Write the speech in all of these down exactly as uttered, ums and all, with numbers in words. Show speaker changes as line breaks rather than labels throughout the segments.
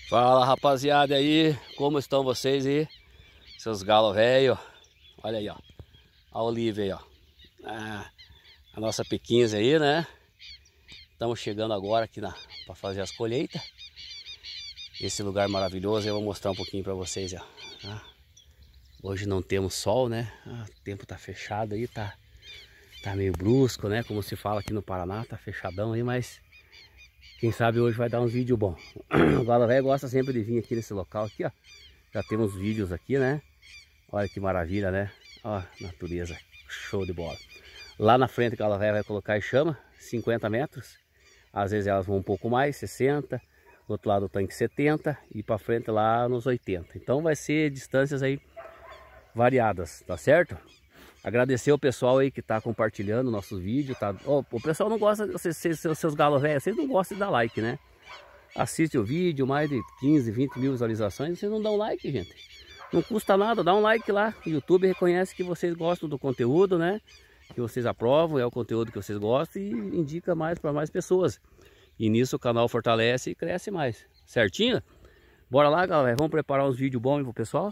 Fala, rapaziada, aí, como estão vocês aí? Seus galos velho. Olha aí, ó. A Olivia aí, ó. Ah, a nossa P quinze aí, né? Estamos chegando agora aqui na para fazer as colheitas. Esse lugar maravilhoso, eu vou mostrar um pouquinho para vocês, ó. Ah, hoje não temos sol, né? Ah, o tempo tá fechado aí, tá tá meio brusco, né? Como se fala aqui no Paraná, tá fechadão aí, mas quem sabe hoje vai dar um vídeo bom. O galo velho gosta sempre de vir aqui nesse local aqui, ó. Já temos vídeos aqui, né? Olha que maravilha, né? Ó, natureza, show de bola. Lá na frente o galo velho vai colocar e chama, cinquenta metros. Às vezes elas vão um pouco mais, sessenta. Do outro lado o tanque setenta e para frente lá nos oitenta. Então vai ser distâncias aí variadas, tá certo? Agradecer o pessoal aí que tá compartilhando nossos vídeos, tá? Oh, o pessoal não gosta, vocês, seus, seus galos velhos, vocês não gostam de dar like, né? Assiste o vídeo, mais de quinze, vinte mil visualizações, vocês não dão like, gente. Não custa nada, dá um like lá. O YouTube reconhece que vocês gostam do conteúdo, né? Que vocês aprovam, é o conteúdo que vocês gostam e indica mais para mais pessoas. E nisso o canal fortalece e cresce mais, certinho? Bora lá, galera, vamos preparar uns vídeos bons pro pessoal.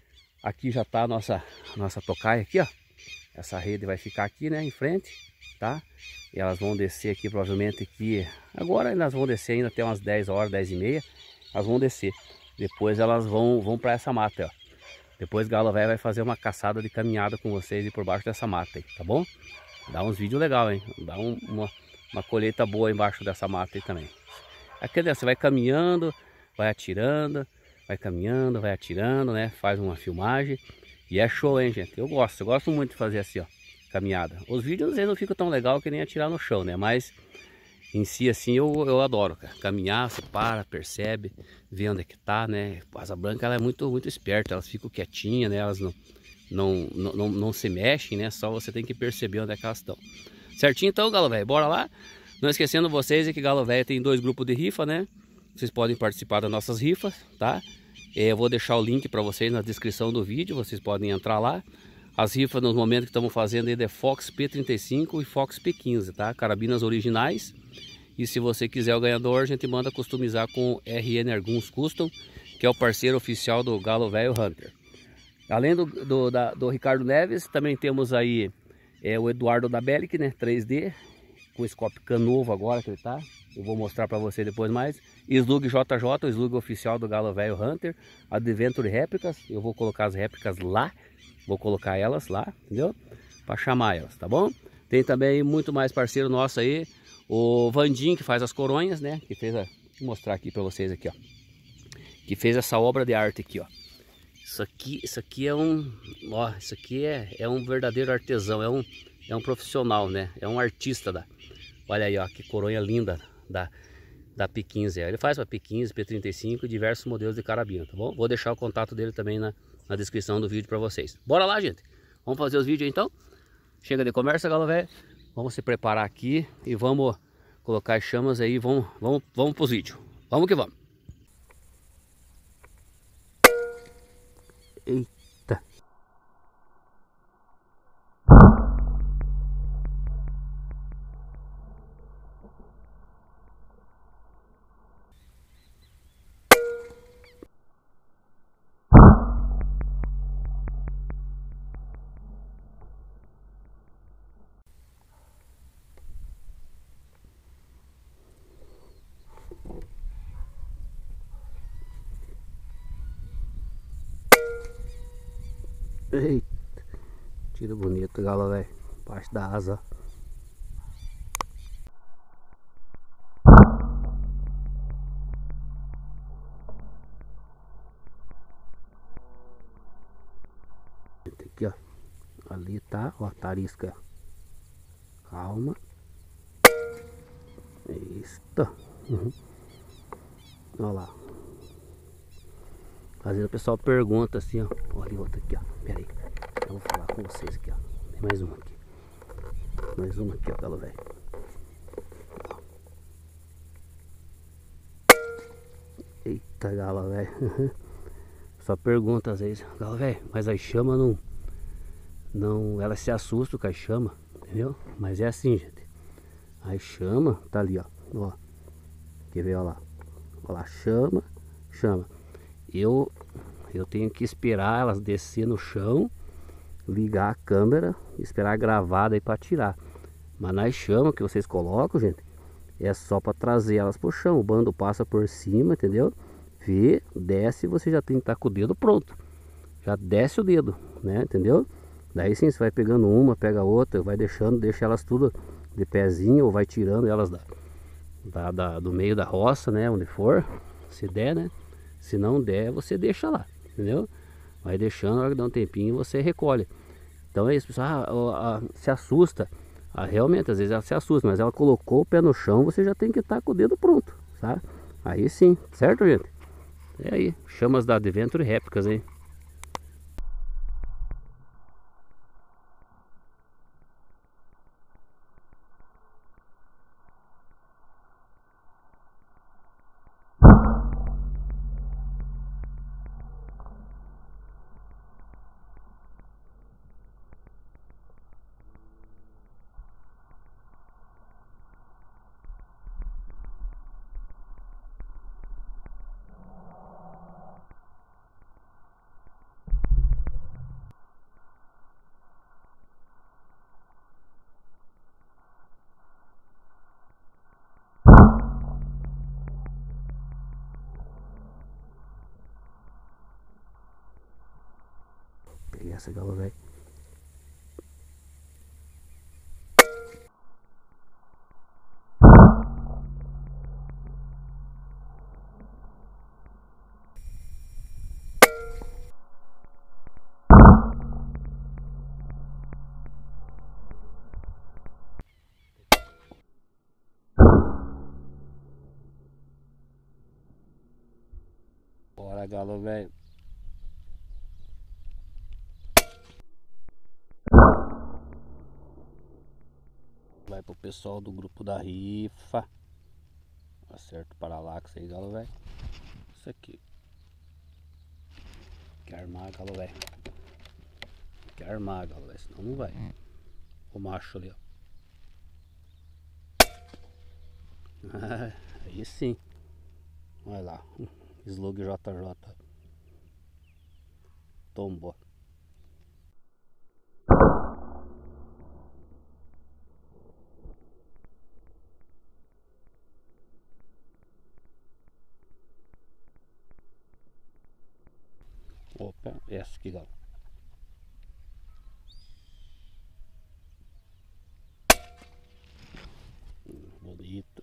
Aqui já tá a nossa, nossa tocaia aqui, ó. Essa rede vai ficar aqui, né, em frente, tá? E elas vão descer aqui, provavelmente aqui. Agora elas vão descer ainda até umas dez horas, dez e meia. Elas vão descer. Depois elas vão, vão para essa mata, ó. Depois o galo velho vai fazer uma caçada de caminhada com vocês e por baixo dessa mata aí, tá bom? Dá uns vídeos legais, hein? Dá um, uma, uma colheita boa embaixo dessa mata aí também. Aqui você vai caminhando, vai atirando, vai caminhando, vai atirando, né? Faz uma filmagem. E é show, hein, gente? Eu gosto, eu gosto muito de fazer assim, ó, caminhada. Os vídeos às vezes não ficam tão legal que nem atirar no chão, né? Mas em si, assim, eu, eu adoro, cara. Caminhar, você para, percebe, vê onde é que tá, né? A asa branca, ela é muito, muito esperta, elas ficam quietinhas, né? Elas não, não, não, não, não se mexem, né? Só você tem que perceber onde é que elas estão. Certinho, então, galo velho, bora lá. Não esquecendo vocês é que galo velho tem dois grupos de rifa, né? Vocês podem participar das nossas rifas, tá? Eu vou deixar o link para vocês na descrição do vídeo, vocês podem entrar lá. As rifas nos momentos que estamos fazendo aí é Fox P trinta e cinco e Fox P quinze, tá? Carabinas originais. E se você quiser o ganhador, a gente manda customizar com R N Arguns Custom, que é o parceiro oficial do Galo Velho Hunter. Além do, do, da, do Ricardo Neves, também temos aí é, o Eduardo da Bellic, né? três D, com o scope can novo agora que ele tá. Eu vou mostrar para você depois mais. Slug J J, o slug oficial do Galo Velho Hunter. Adventure Réplicas, eu vou colocar as réplicas lá. Vou colocar elas lá, entendeu? Para chamar elas, tá bom? Tem também muito mais parceiro nosso aí. O Vandinho, que faz as coronhas, né? Que fez a... Vou mostrar aqui para vocês aqui, ó. Que fez essa obra de arte aqui, ó. Isso aqui, isso aqui é um... Ó, isso aqui é, é um verdadeiro artesão. É um, é um profissional, né? É um artista da... Olha aí, ó. Que coronha linda da... da P quinze, ele faz para P quinze, P trinta e cinco e diversos modelos de carabina, tá bom? Vou deixar o contato dele também na, na descrição do vídeo para vocês. Bora lá, gente! Vamos fazer os vídeos então? Chega de conversa, galo velho. Vamos se preparar aqui e vamos colocar as chamas aí, vamos, vamos, vamos para os vídeos. Vamos que vamos! Eita! Eita, tiro bonito, galo velho, parte da asa. Aqui, ó, ali tá, ó, tarisca. Calma. Isso. Uhum. Olha lá. Às vezes o pessoal pergunta assim, ó. Olha outra aqui, ó. Pera aí. Eu vou falar com vocês aqui, ó. Tem mais uma aqui. Mais uma aqui, ó, galo velho. Eita, galo velho. Só pergunta às vezes, galo velho, mas as chamas não. Não. Elas se assustam com as chamas, entendeu? Mas é assim, gente. As chamas, tá ali, ó. Ó. Quer ver, ó lá. Ó lá, chama. chama. Eu, eu tenho que esperar elas descer no chão, ligar a câmera, esperar gravar aí para tirar. Mas nas chamas que vocês colocam, gente, é só para trazer elas pro chão. O bando passa por cima, entendeu? Vê, desce, você já tem que estar com o dedo pronto. Já desce o dedo, né? Entendeu? Daí sim, você vai pegando uma, pega outra, vai deixando, deixa elas tudo de pezinho, ou vai tirando elas da, da, da, do meio da roça, né? Onde for, se der, né? Se não der, você deixa lá, entendeu? Vai deixando, na hora que dá um tempinho, você recolhe. Então é isso, pessoal. Ah, ah, se assusta. Ah, realmente, às vezes ela se assusta, mas ela colocou o pé no chão, você já tem que estar com o dedo pronto, sabe? Aí sim, certo, gente? É aí, chamas da Adventure réplicas, hein? Peguei essa galo, velho. Bora, galo, velho. Vai pro pessoal do grupo da rifa. Acerto o paralaxe aí, galo, velho. Isso aqui. Quer armar, galo, velho. Quer armar, galo, velho. Senão não vai. O macho ali, ó. Aí sim. Olha lá. Slug J J. Tombou. Opa, essa aqui, galo. Bonito.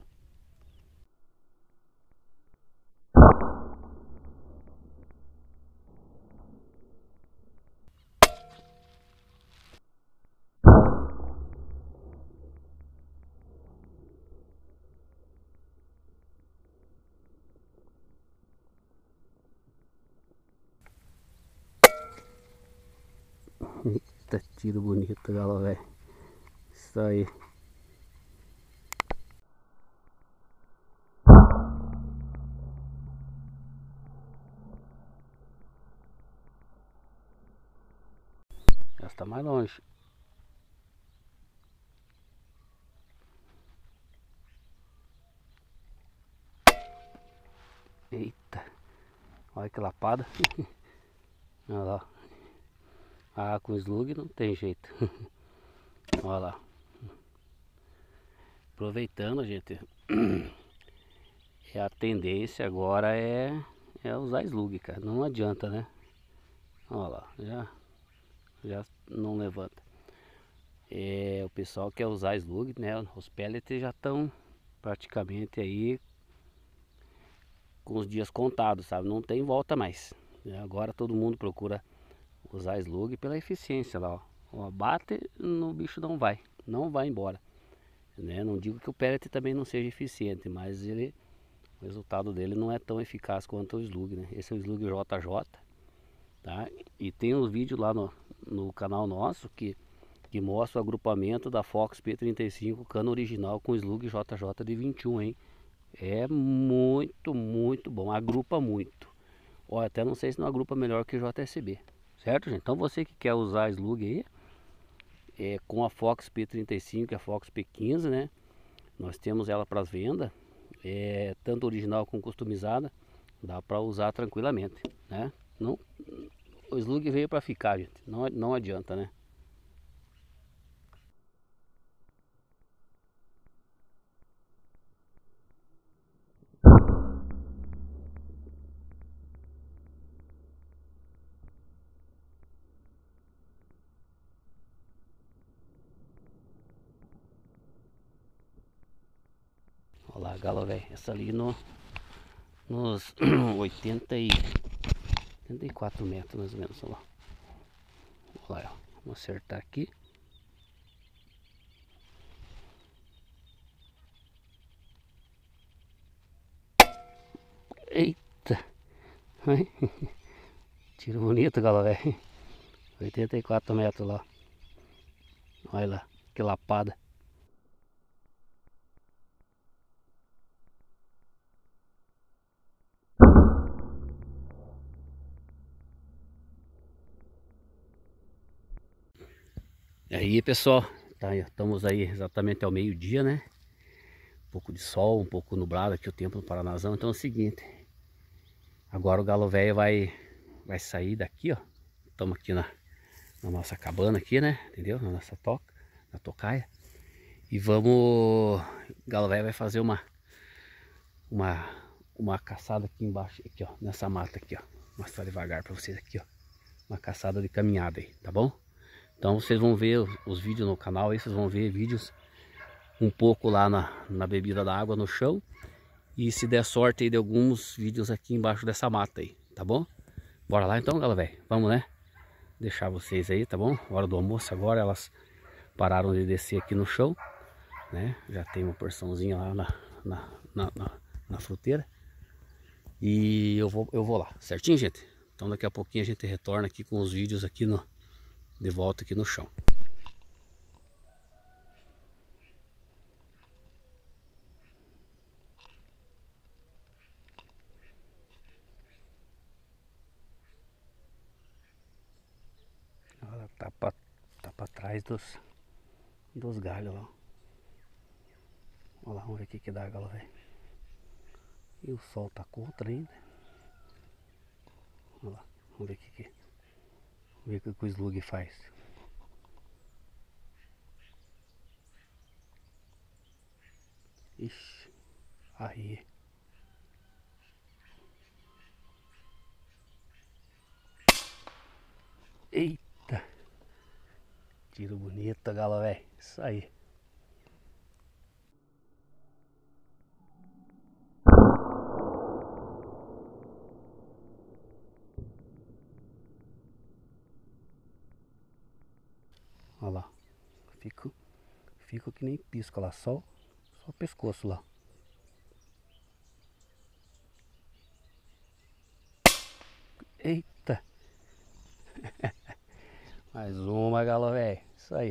Eita, tiro bonito, galo, velho. Isso aí. Essa tá mais longe. Eita. Olha que lapada. Olha lá. Ah, com slug não tem jeito. Olha lá. Aproveitando, gente. É a tendência agora é, é usar slug, cara. Não adianta, né? Olha lá. Já, já não levanta. É, o pessoal quer usar slug, né? Os pellets já estão praticamente aí com os dias contados, sabe? Não tem volta mais, né? Agora todo mundo procura usar slug pela eficiência lá, ó. Ó, bate no bicho, não vai, não vai embora, né? Não digo que o pellet também não seja eficiente, mas ele, o resultado dele não é tão eficaz quanto o slug, né? Esse é o slug J J, tá? E tem uns vídeos lá no, no canal nosso que que mostra o agrupamento da Fox P trinta e cinco cano original com slug J J de vinte e um, hein? É muito, muito bom, agrupa muito. Ó, até não sei se não agrupa melhor que o J S B, certo, gente? Então você que quer usar slug aí, é, com a Fox P trinta e cinco e a Fox P quinze, né? Nós temos ela para venda, é, tanto original como customizada. Dá para usar tranquilamente, né? Não, o slug veio para ficar, gente. Não, não adianta, né? Olha lá, galo velho. Essa ali no, nos oitenta e, oitenta e quatro metros mais ou menos. Olha lá. Olha lá, ó. Vamos acertar aqui. Eita! Tiro bonito, galo velho. oitenta e quatro metros lá. Olha lá, que lapada. E aí, pessoal, tá, estamos aí exatamente ao meio-dia, né? Um pouco de sol, um pouco nublado aqui o tempo no Paranazão. Então é o seguinte, agora o galo velho vai, vai sair daqui, ó. Estamos aqui na, na nossa cabana aqui, né? Entendeu? Na nossa toca, na tocaia. E vamos, o galo velho vai fazer uma, uma, uma caçada aqui embaixo, aqui ó, nessa mata aqui ó. Vou mostrar devagar para vocês aqui ó. Uma caçada de caminhada aí, tá bom? Então vocês vão ver os, os vídeos no canal aí, vocês vão ver vídeos um pouco lá na, na bebida da água no chão. E se der sorte aí de alguns vídeos aqui embaixo dessa mata aí, tá bom? Bora lá então, galera, velho. Vamos, né? Deixar vocês aí, tá bom? Hora do almoço agora, elas pararam de descer aqui no chão, né? Já tem uma porçãozinha lá na, na, na, na, na fruteira. E eu vou, eu vou lá, certinho, gente? Então daqui a pouquinho a gente retorna aqui com os vídeos aqui no, de volta aqui no chão. Ela tá pra, tá pra trás dos, dos galhos lá. Olha lá, vamos ver o que que dá, galera, velho. E o sol tá contra ainda. Olha lá, vamos ver o que que, vamos ver o que o slug faz. Ixi, aí. Eita. Tiro bonito, galo, velho. Isso aí. Olha lá. Fico, fico que nem pisco lá. Só, só o pescoço lá. Eita. Mais uma, galo, velho. Isso aí.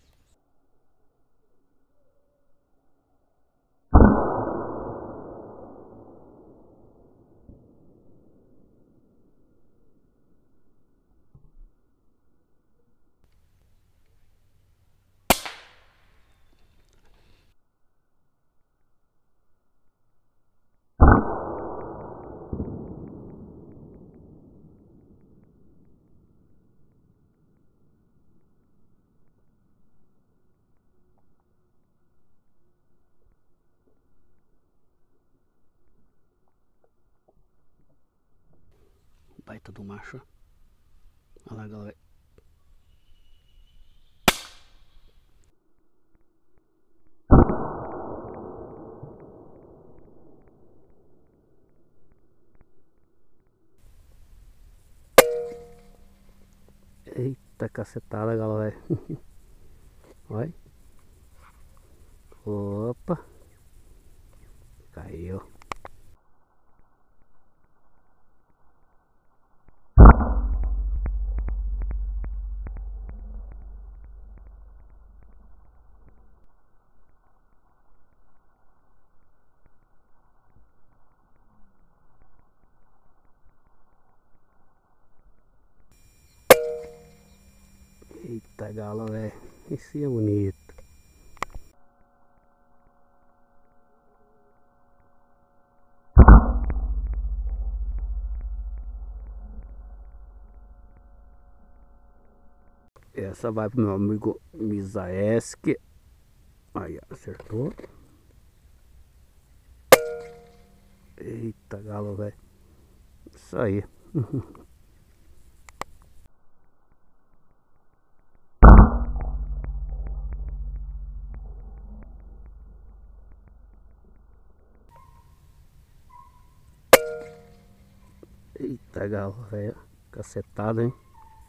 Baita do macho. Olha lá, galera. Eita cacetada, galera. Olha. Opa. Caiu. Eita galo, velho. Esse é bonito. Essa vai pro meu amigo Misaeski. Aí, acertou. Eita, galo, velho. Isso aí. Eita, galo, velho. Cacetado, hein?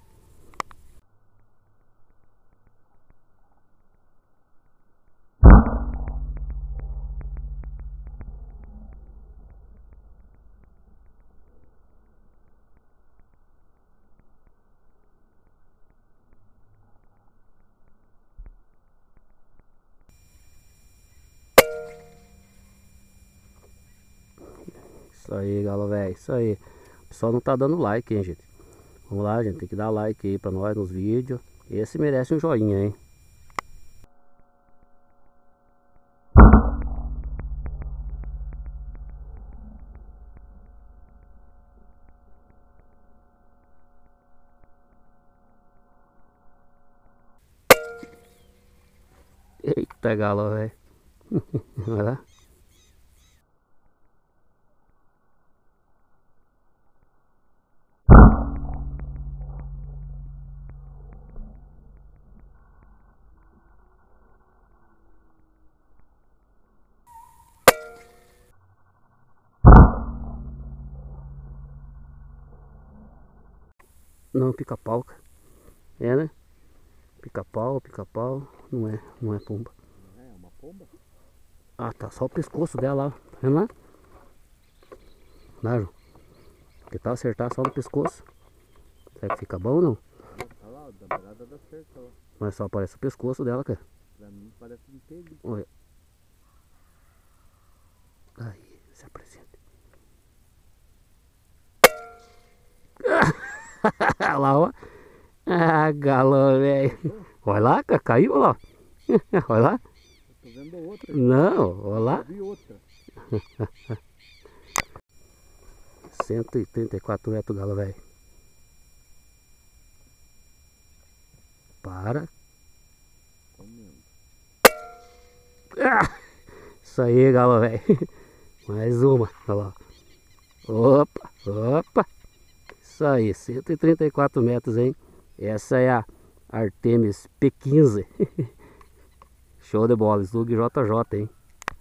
Isso aí, galo, velho. Isso aí. O pessoal não tá dando like, hein, gente. Vamos lá, gente. Tem que dar like aí pra nós nos vídeos. Esse merece um joinha, hein. Eita, galo, velho. Vai lá. Não, pica-pau, cara. É, né? Pica-pau, pica-pau. Não é, não é pomba.
Não é uma pomba?
Ah, tá só o pescoço dela lá. Tá vendo lá? Lá, João. Tentar acertar só no pescoço. Será que fica bom ou não?
Tá lá, da beirada da cerca lá.
Mas só aparece o pescoço dela, cara.
Pra mim parece inteiro.
Olha. Aí, se apresenta. Lá, ó. Ah, galo, velho. Olha lá, cara. Caiu, olha lá. Olha lá.
Eu tô vendo outra.
Não, olha lá.
Eu vi outra.
cento e trinta e quatro metros, galo, velho. Para.
Comendo.
Ah, isso aí, galo, velho. Mais uma. Olha lá. Opa, opa. Isso aí, cento e trinta e quatro metros, hein? Essa é a Artemis P quinze. Show de bola, slug J J, hein?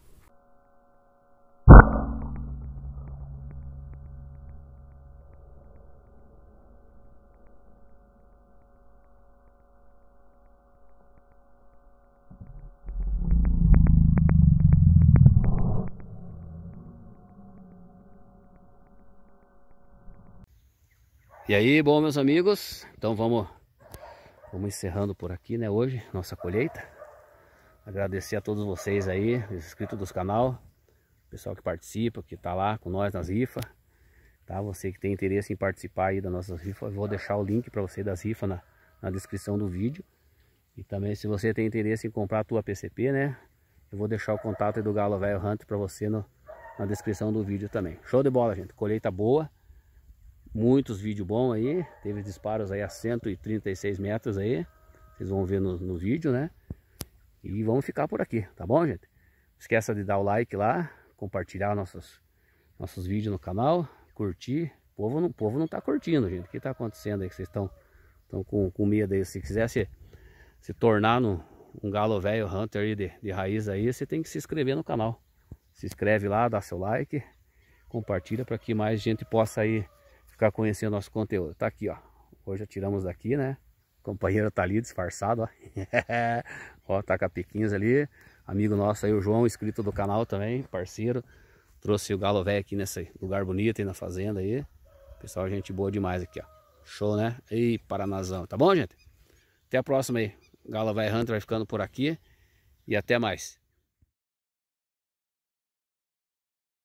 E aí, bom, meus amigos, então vamos, vamos encerrando por aqui, né, hoje, nossa colheita. Agradecer a todos vocês aí, os inscritos do canal, pessoal que participa, que tá lá com nós nas rifas, tá? Você que tem interesse em participar aí das nossas rifas, eu vou deixar o link para você das rifas na, na descrição do vídeo. E também, se você tem interesse em comprar a tua P C P, né, eu vou deixar o contato aí do Galo Velho Hunter para você no, na descrição do vídeo também. Show de bola, gente, colheita boa. Muitos vídeos bons aí, teve disparos aí a cento e trinta e seis metros aí, vocês vão ver no, no vídeo, né? E vamos ficar por aqui, tá bom, gente? Não esqueça de dar o like lá, compartilhar nossos, nossos vídeos no canal, curtir. O povo não, o povo não tá curtindo, gente. O que tá acontecendo aí que vocês estão estão com, com medo aí? Se quiser se, se tornar no, um Galo Velho Hunter aí de, de raiz aí, você tem que se inscrever no canal. Se inscreve lá, dá seu like, compartilha para que mais gente possa aí ficar conhecendo nosso conteúdo. Tá aqui, ó. Hoje já tiramos daqui, né? O companheiro tá ali disfarçado, ó. Ó, tá com a P quinze ali. Amigo nosso aí, o João, inscrito do canal também, parceiro. Trouxe o Galo Velho aqui nesse lugar bonito aí na fazenda aí. Pessoal, gente boa demais aqui, ó. Show, né? E Paranazão. Tá bom, gente? Até a próxima aí. Galo Velho Hunter vai ficando por aqui. E até mais.